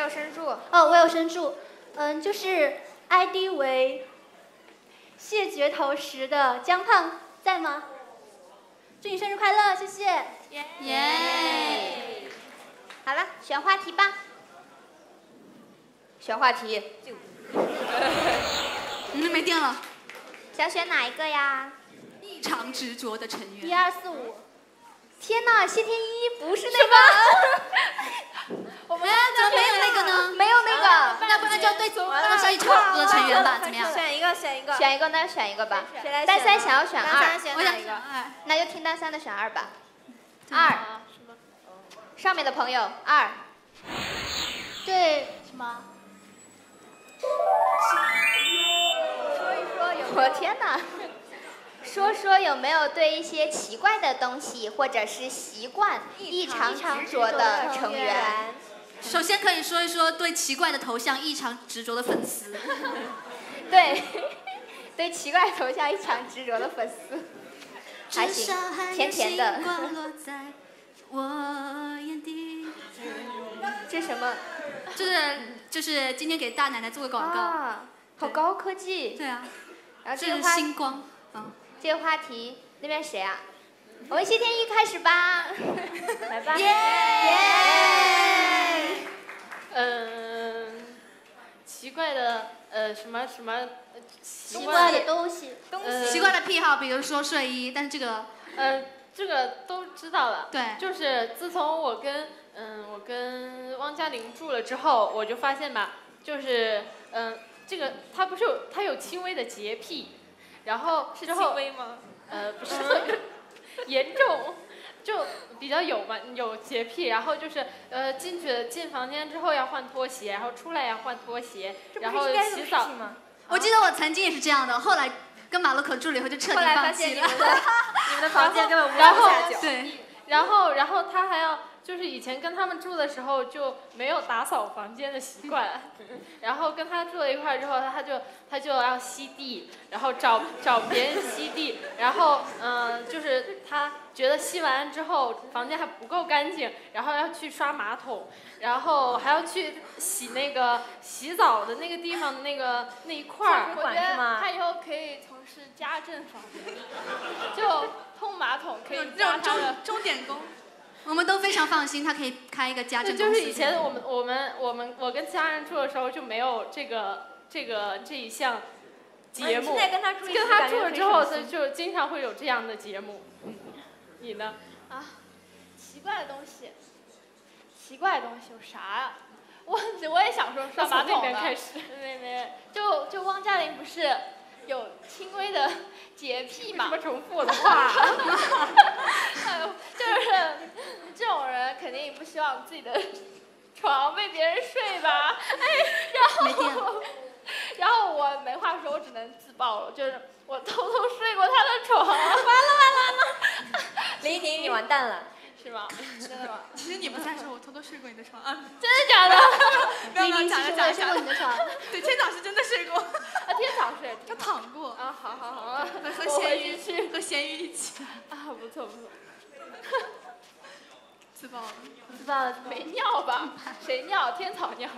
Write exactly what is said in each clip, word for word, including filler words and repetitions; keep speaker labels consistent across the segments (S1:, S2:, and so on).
S1: 有申注。
S2: 哦，我有申注。嗯，就是 I D 为谢绝头石的江胖在吗？祝你生日快乐，谢谢。
S1: 耶！
S3: 耶！
S1: 好了，选话题吧。选话题。
S3: 嗯，没电了。
S1: 想选哪一个呀？
S3: 异常执着的成员。
S2: 一二四五。天哪，谢天一不是那个。
S1: 我们
S3: 怎么没有那个呢？
S1: 没有那个，
S3: 那不然就对多少异常执着的成员吧，怎么样？
S1: 选一个，选一个，选一个，那就选一个吧。单三想要选二，
S3: 我想
S1: 选二，那就听单三的选二吧。二，上面的朋友二。
S2: 对，什么？
S1: 说一说有，我天哪！说说有没有对一些奇怪的东西或者是习惯异常执着的成员？
S3: 首先可以说一说对奇怪的头像异常执着的粉丝。
S1: 对，对奇怪头像异常执着的粉丝，还行，甜甜的。这什么？
S3: 就是就是今天给大奶奶做个广告。
S1: 啊，好高科技。
S3: 对啊。
S1: 然后
S3: 这是星光。嗯。
S1: 这个话题那边谁啊？我们谢天一开始吧。来吧。耶！
S4: 嗯，奇怪的呃什么什么
S2: 奇怪的东西，
S1: 东西，
S3: 奇怪的癖好，比如说睡衣，但是这个，
S4: 呃，这个都知道了。
S3: 对，
S4: 就是自从我跟嗯我跟汪嘉玲住了之后，我就发现吧，就是嗯这个他不是有他有轻微的洁癖，然后
S1: 是
S4: 之后
S1: 轻微吗？
S4: 呃不是严重。就比较有嘛，有洁癖，然后就是呃进去进房间之后要换拖鞋，然后出来要换拖鞋，然后洗澡。
S3: 我记得我曾经也是这样的，后来跟马路口住了以后就彻底放弃了。
S1: 你们的你们的房间根本无
S4: 然后
S1: 下脚。
S3: 对，
S4: 然后然后他还要就是以前跟他们住的时候就没有打扫房间的习惯，然后跟他住了一块儿之后，他就他就要吸地，然后找找别人吸地，然后嗯、呃、就是他觉得吸完之后房间还不够干净，然后要去刷马桶，然后还要去洗那个洗澡的那个地方的那个那一块儿。
S1: 我觉得
S5: 他以后可以从事家政方面，就通马桶可以
S3: 这种钟钟点工。我们都非常放心，他可以开一个家政公司。
S4: 就是以前我们我们我们我跟其他人住的时候就没有这个这个这一项节目。
S1: 现在跟他住一起，
S4: 跟他住了之后，就就经常会有这样的节目。你呢？
S5: 啊，奇怪的东西，奇怪的东西有啥呀？我我也想说刷马桶的。
S4: 开始。
S5: 没没，就就汪嘉玲不是有轻微的洁癖嘛？
S4: 什么重复我的话？
S5: 哎呦，就是这种人肯定不希望自己的床被别人睡吧？哎，然后然后我没话说，我只能自爆了，就是我偷偷睡过他的床。完了完了完了！
S1: 林婷，你完蛋了。
S5: 是吗？真的吗？
S3: 其实你不在的时候，我偷偷睡过你的床啊！
S5: 真的假的？
S3: 没有没有，讲着讲着
S2: 睡过你的床。
S3: 对，天早是真的睡过。
S5: 啊，天早睡。
S3: 他躺过。
S5: 啊，好好好啊，
S3: 和咸鱼去，和咸鱼一起。
S5: 啊，不错不错。
S3: 自爆了。
S5: 自爆了，没尿吧？谁尿？天草尿。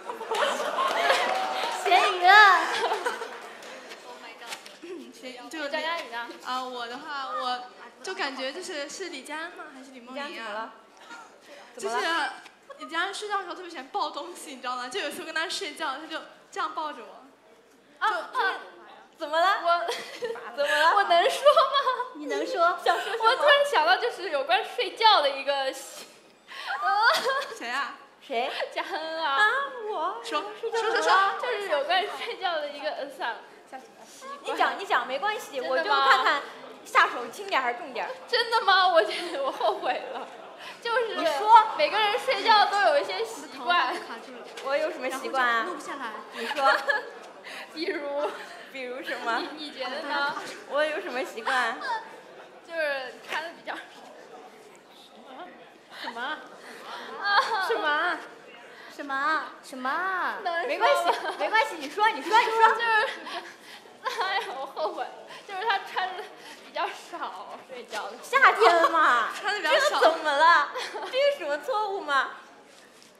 S2: 咸鱼了。
S3: Oh my god！ 谁？就
S5: 张嘉宇呢？
S3: 啊，我的话我。就感觉就是是李佳恩吗？还是李梦莹啊？就是李佳恩睡觉的时候特别喜欢抱东西，你知道吗？就有时候跟他睡觉，他就这样抱着我。
S5: 啊啊！
S1: 怎么了？
S5: 我
S1: 怎么了？
S5: 我能说吗？
S2: 你能说？
S5: 想说什么？我突然想到就是有关睡觉的一个。
S3: 呃，谁啊？
S1: 谁？
S5: 佳恩啊！
S1: 啊，我。
S3: 说
S5: 说
S3: 说说，
S5: 就是有关睡觉的一个呃，算了，
S1: 你讲你讲没关系，我就看看。下手轻点还是重点？
S5: 真的吗？我觉得我后悔了。就是
S1: 你说，
S5: 每个人睡觉都有一些习惯。
S1: 我有什么习惯啊？
S3: 录不下来。
S1: 你说。
S5: 比如，
S1: 比如什么？
S5: 你你觉得呢？
S1: 我有什么习惯？
S5: 就是穿的比较。
S4: 什么？
S5: 啊？
S4: 什么？
S2: 什么？
S1: 什么？
S5: 没
S1: 关系，没关系，你说，你说，你说。
S5: 就是，哎呀，我后悔，就是他穿的。比较少睡觉的，
S1: 夏天嘛，
S3: 穿的比较少，
S1: 这个怎么了？这是什么错误吗？在房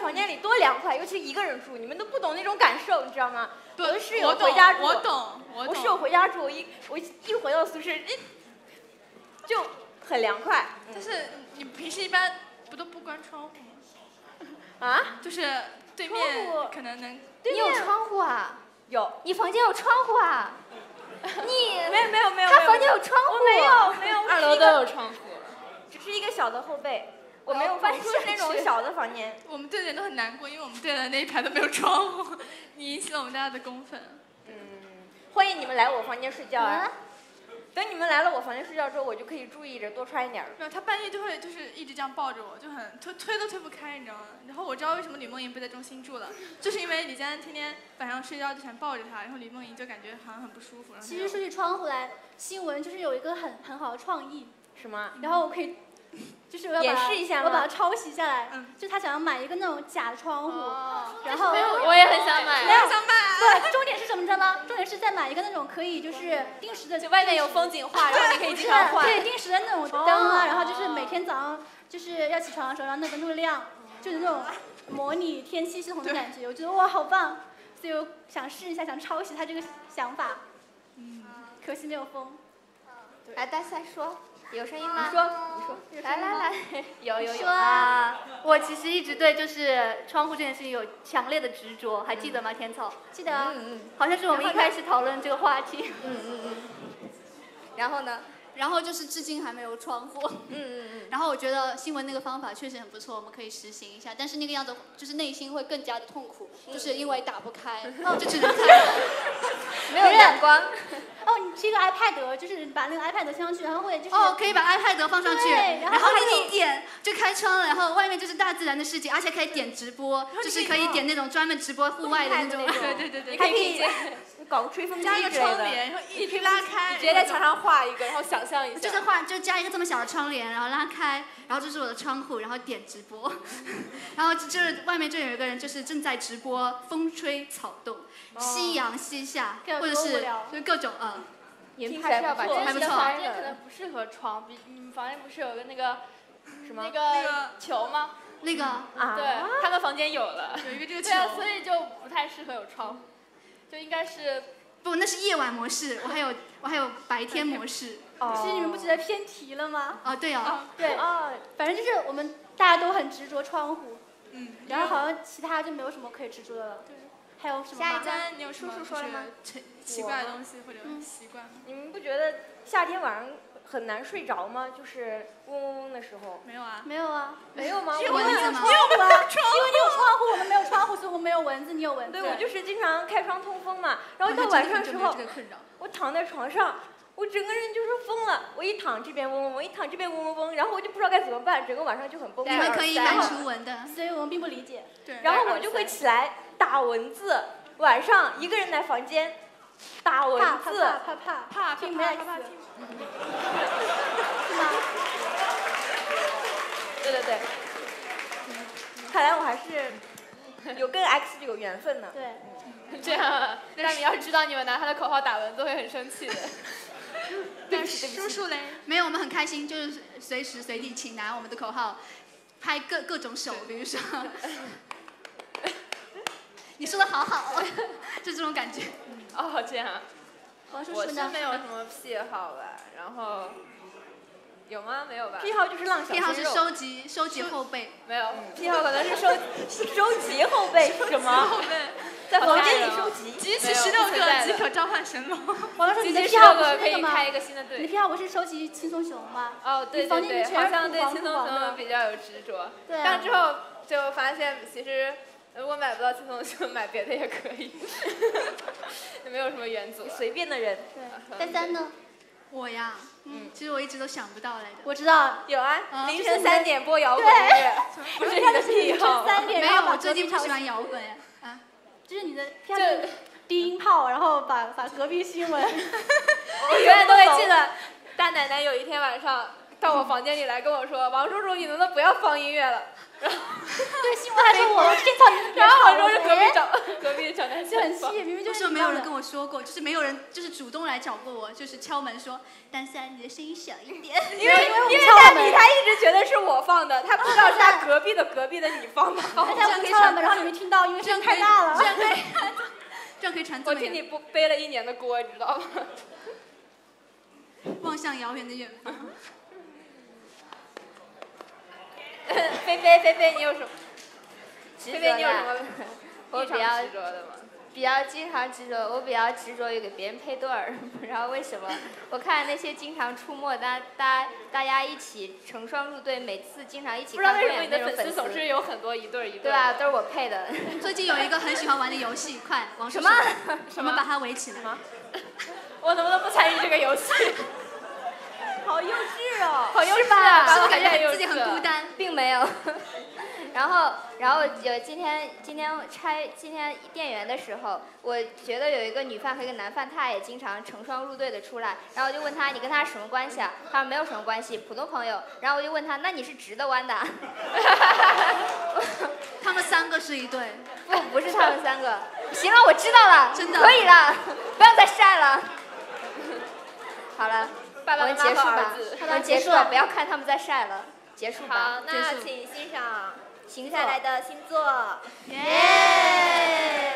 S6: 房间里多凉快，尤其一个人住，你们都不懂那种感受，你知道吗？
S3: 不，
S6: 我的室友
S3: 我懂
S6: 回家住，
S3: 我懂，我懂。
S6: 我室友回家住，我一我一回到宿舍，哎，就很凉快。
S3: 但是你平时一般不都不关窗户吗？
S6: 啊？
S3: 就是对面可能能。
S1: 你有窗户啊？
S6: 有。
S1: 你房间有窗户啊？你
S6: 没有没有没有。
S1: 他房间有窗户？
S6: 我没有没有。
S4: 二楼都有窗户。
S6: 只是一个小的后背。我没有搬出那种小的房间。
S3: 我们队的人都很难过，因为我们队的那一排都没有窗户，你引起了我们大家的公愤。
S6: 嗯，欢迎你们来我房间睡觉啊！等你们来了我房间睡觉之后，我就可以注意着多穿一点。
S3: 没有，他半夜就会就是一直这样抱着我，就很推推都推不开，你知道吗？然后我知道为什么李梦莹不在中心住了，就是因为李佳恩天天晚上睡觉之前抱着她，然后李梦莹就感觉好像很不舒服。
S2: 其实说起窗户来，新闻就是有一个很很好的创意。
S6: 什么？
S2: 然后我可以。就是我要把
S6: 演示一下
S2: 我把它抄袭下来。
S3: 嗯，
S2: 就他想要买一个那种假窗户，
S1: 哦、
S2: 然后
S4: 我也很想买，
S2: 没有
S3: 想买。
S2: 对，重点是什么，你知道吗？重点是再买一个那种可以就是定时的，
S6: 就外面有风景画，然后你可以经常换。
S2: 对，定时的那种灯啊，然后就是每天早上就是要起床的时候，然后那灯就会亮，就是那种模拟天气系统的感觉。我觉得哇，好棒！所以我想试一下，想抄袭他这个想法。嗯，可惜没有风。
S1: 来，大赛说。有声音吗？
S6: 你说，你说，
S1: 来来来，有有有
S2: 啊！
S7: 我其实一直对就是窗户这件事情有强烈的执着，还记得吗？天草，
S2: 记得。
S1: 嗯嗯。
S7: 好像是我们一开始讨论这个话题。
S1: 嗯嗯嗯。然后呢？
S8: 然后就是至今还没有窗户。
S1: 嗯嗯嗯。
S8: 然后我觉得新闻那个方法确实很不错，我们可以实行一下。但是那个样子就是内心会更加的痛苦，就是因为打不开，就只能看。
S1: 没有阳光。
S2: 哦，你是一个 iPad， 就是把那个 iPad 贴上去，然后会就是
S8: 哦，可以把 iPad 放上去，
S2: 然
S8: 后你一点就开窗了，然后外面就是大自然的世界，而且可以点直播，就是可以点那种专门直播户外的那种。
S3: 对对对对。
S6: 还可以搞个吹风机
S3: 加一个窗帘，然后一推拉开，
S6: 直接在墙上画一个，然后想象一下。
S8: 就是画，就加一个这么小的窗帘，然后拉开，然后这是我的窗户，然后点直播，然后就是外面就有一个人就是正在直播，风吹草动，夕阳西下，或者是就各种呃。
S6: 听起来不错，
S8: 还不错。
S5: 房间可能不适合窗，比你们房间不是有个那个
S6: 什么
S5: 那个球吗？
S8: 那个
S6: 啊，
S5: 对，他们房间有了，
S3: 有一个这个球，
S5: 对啊，所以就不太适合有窗，就应该是
S8: 不，那是夜晚模式，我还有我还有白天模式。
S2: 哦。其实你们不觉得偏题了吗？
S8: 哦，对哦。
S2: 对
S6: 哦，
S2: 反正就是我们大家都很执着窗户，
S3: 嗯，
S2: 然后好像其他就没有什么可以执着的了。对。还有什么？
S3: 下一站你有什么就是奇怪的东西或者习惯吗？
S6: 你们不觉得夏天晚上很难睡着吗？就是嗡嗡嗡的时候。
S3: 没有啊。
S2: 没有啊。
S6: 没有吗？
S8: 有蚊子吗？
S2: 你有啊，因为你有窗户，我们没有窗户，所以我们没有蚊子，你有蚊子。
S6: 对，我就是经常开窗通风嘛，然后到晚上的时候，我躺在床上，我整个人就是疯了。我一躺这边嗡嗡嗡，一躺这边嗡嗡嗡，然后我就不知道该怎么办，整个晚上就很崩溃。
S8: 你们可以买除蚊的，
S2: 所以我们并不理解。
S3: 对。
S6: 然后我就会起来打蚊子。晚上一个人在房间打蚊子，
S2: 怕怕怕
S3: 怕
S2: 听
S3: 怕怕怕
S2: 听，
S6: 是吗？对对对，看来我还是有跟 X 有缘分呢。
S2: 对，
S5: 这样，但你要知道，你们拿他的口号打蚊子会很生气的。
S3: 但是叔叔嘞？
S8: 没有，我们很开心，就是随时随地请拿我们的口号，拍各各种手，比如说。你说的好好，就这种感觉。
S5: 哦，这样。
S2: 我是
S9: 没有什么癖好吧，然后有吗？没有吧。
S6: 癖好就是浪小鲜肉。
S8: 癖好是收集收集后背。
S5: 没有。
S6: 癖好可能是收收集后背是什么？
S3: 后背。
S6: 在房间里收集。
S3: 集齐十六个即可召唤神龙。
S2: 王老师，你的
S5: 集
S2: 癖好不是
S5: 可以开一个新的队。
S2: 你的癖好不是收集轻松熊吗？
S9: 哦，对对对，好像对轻松熊比较有执着。
S2: 对。
S9: 但之后就发现其实。如果买不到轻松熊，买别的也可以，也没有什么原则。
S6: 随便的人。
S2: 对。三三呢？
S8: 我呀，嗯，其实我一直都想不到来的。
S2: 我知道。
S6: 有啊，凌晨三点播摇滚乐，不是你的癖好。
S8: 没有，我最近不喜欢摇滚呀。啊。
S2: 就是你的癖好，低音炮，然后把把隔壁新闻。
S9: 我永远都会记得，大奶奶有一天晚上到我房间里来跟我说：“王叔叔，你能不能不要放音乐了？”
S2: 对，新闻还说我经常
S9: 然后我说是隔壁找隔壁找男
S2: 就很气，明明就是
S8: 为什么没有人跟我说过？就是没有人就是主动来找过我，就是敲门说，丹三你的声音小一点。
S9: 因为因为大米他一直觉得是我放的，他不知道是他隔壁的隔壁的你放的。
S2: 他家门敲了门，然后你没听到，因为声音太大了。
S8: 这样可以，这样可以传这么远。
S9: 我替你不背了一年的锅，你知道吗？
S8: 望向遥远的远方。
S9: 菲菲菲菲，你有什么？
S1: 执着
S9: 菲菲，你有什么
S1: 的，我比较
S9: 执着的吗？
S1: 比较经常执着，我比较执着于给别人配对儿，不知道为什么。我看那些经常出没，大大大家一起成双入对，每次经常一起
S9: 不知道
S1: 看
S9: 为什么你的
S1: 电影那种粉
S9: 粉丝总是有很多一对一对。
S1: 对啊，都是我配的。
S8: 最近有一个很喜欢玩的游戏，快，王叔
S1: 什么？
S8: 我们把它围起来。
S9: 我能不能不参与这个游戏？好幼稚哦！好幼稚
S1: 吧？
S8: 是不是感觉自己很孤单？
S1: 并没有。然后，然后有今天今天拆今天店员的时候，我觉得有一个女犯和一个男犯，他也经常成双入对的出来。然后我就问他，你跟他什么关系啊？他说没有什么关系，普通朋友。然后我就问他，那你是直的弯的？
S8: 他们三个是一对。
S1: 不，不是他们三个。行了，我知道了，
S8: 真的
S1: 可以了，不要再晒了。好了。
S9: 爸爸妈妈
S1: 我们结束吧，我们结束了，不要看他们在晒了，结束吧。
S9: 好，那请欣赏
S1: 星
S9: 接下来的星座。
S1: 耶。